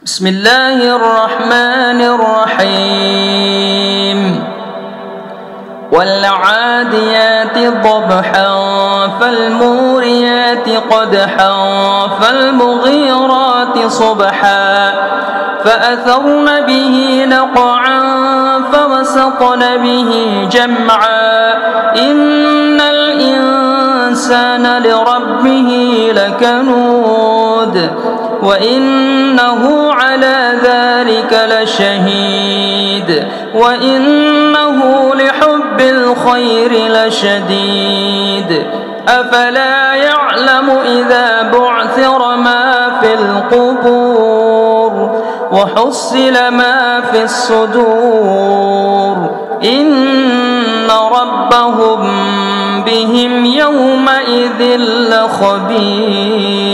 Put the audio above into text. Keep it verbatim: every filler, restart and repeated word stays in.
بسم الله الرحمن الرحيم والعاديات ضبحا فالموريات قدحا فالمغيرات صبحا فأثرن به نقعا فوسطن به جمعا إن الإنسان لربه لكنود وإنه على ذلك لشهيد وإنه لحب الخير لشديد أفلا يعلم إذا بعثر ما في القبور وحصل ما في الصدور إن ربهم بهم يومئذ لخبير.